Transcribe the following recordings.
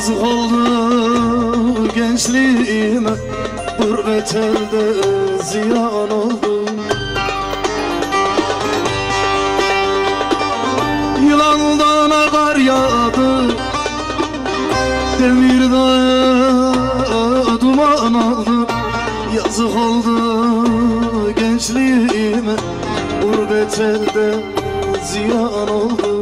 Yazık oldu gençliğime, gurbet elde ziyan oldu. Yılandan kar yağdı, demir dağı duman aldı. Yazık oldu gençliğime, gurbet elde ziyan oldu.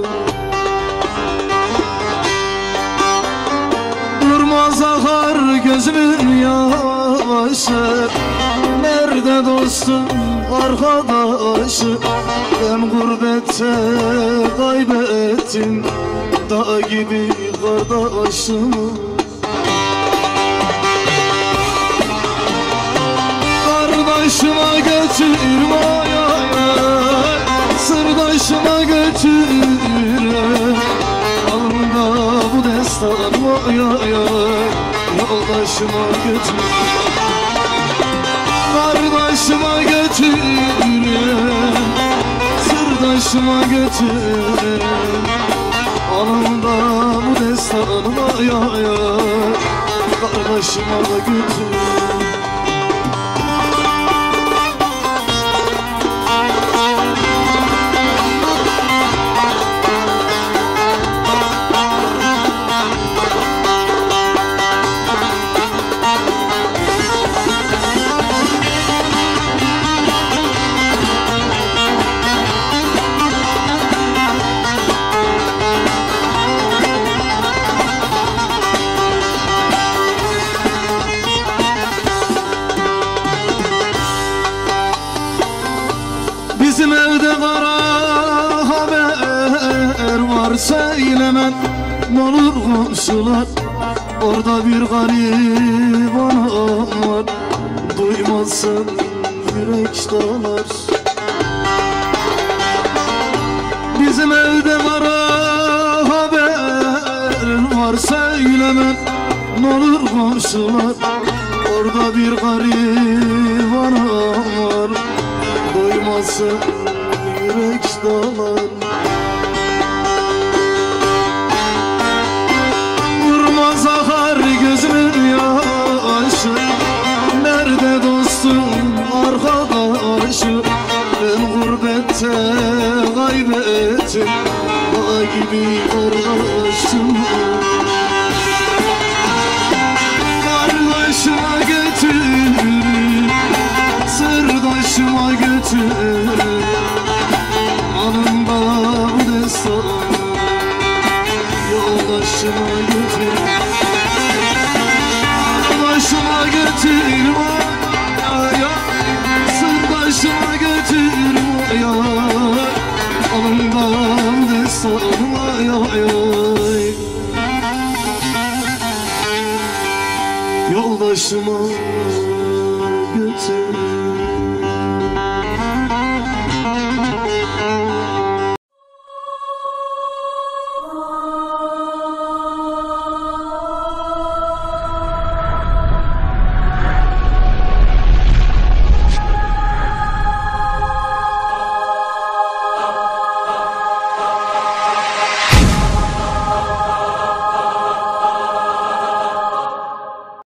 Durmaz akar gözümün yaşı, nerede dostum arkadaşı? Ben gurbette kaybettim dağ gibi kardeşimi. Kardeşime götürme sırdaşıma götür, alnımda bu destan yoldaşıma götür. Kardeşime götür, sırdaşıma götür, alnımda bu destan kardeşime götür. Bizim evde kara haber var, söylemen n'olur komşular. Orada bir garip anam var, duymazsan yürek dağlar. Bizim evde kara haber var, söylemen n'olur komşular. Orada bir garip anam var, duymazsan yürek dağlar. Durmaz akar gözümün yaşı, nerede dostum arkadaşı? Ben gurbette kaybettim dağ gibi kardeşim. Kardeşime götür, sırdaşıma götür, alnımda bu destan yoldaşıma götür. Kardeşime götür, sırdaşıma götür, alnımda bu destan yoldaşıma